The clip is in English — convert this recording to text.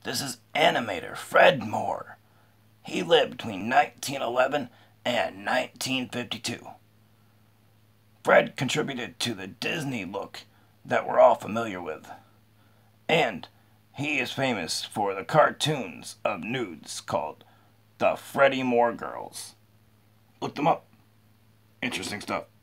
This is animator Fred Moore. He lived between 1911 and 1952. Fred contributed to the Disney look that we're all familiar with. And he is famous for the cartoons of nudes called the Freddie Moore Girls. Look them up. Interesting stuff.